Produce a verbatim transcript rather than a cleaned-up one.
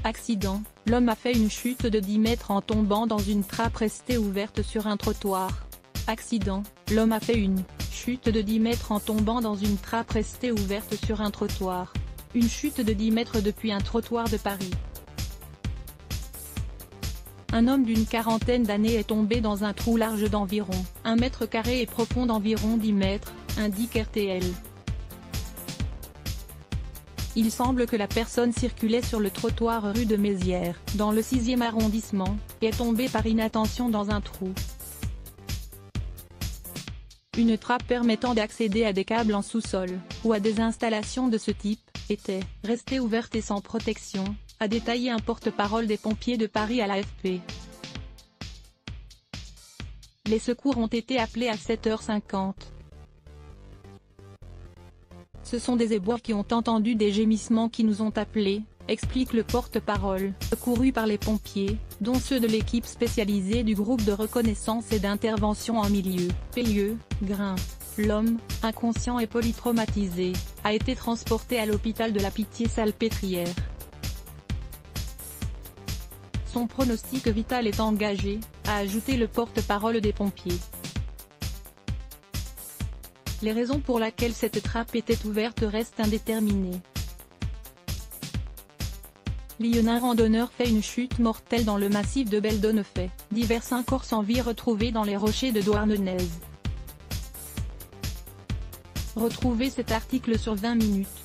Accident, l'homme a fait une chute de dix mètres en tombant dans une trappe restée ouverte sur un trottoir. Accident, l'homme a fait une chute de dix mètres en tombant dans une trappe restée ouverte sur un trottoir. Une chute de dix mètres depuis un trottoir de Paris. Un homme d'une quarantaine d'années est tombé dans un trou large d'environ un mètre carré et profond d'environ dix mètres, indique R T L. Il semble que la personne circulait sur le trottoir rue de Mézières, dans le sixième arrondissement, et est tombée par inattention dans un trou. Une trappe permettant d'accéder à des câbles en sous-sol, ou à des installations de ce type, était restée ouverte et sans protection, a détaillé un porte-parole des pompiers de Paris à l'A F P. Les secours ont été appelés à sept heures cinquante. Ce sont des éboueurs qui ont entendu des gémissements qui nous ont appelés, explique le porte-parole, secouru par les pompiers, dont ceux de l'équipe spécialisée du groupe de reconnaissance et d'intervention en milieu P I E, Grain. L'homme, inconscient et polytraumatisé, a été transporté à l'hôpital de la Pitié-Salpêtrière. Son pronostic vital est engagé, a ajouté le porte-parole des pompiers. Les raisons pour lesquelles cette trappe était ouverte restent indéterminées. Lyonnais randonneur fait une chute mortelle dans le massif de Beldonefay, divers corps sans vie retrouvés dans les rochers de Douarnenez. Retrouvez cet article sur vingt minutes.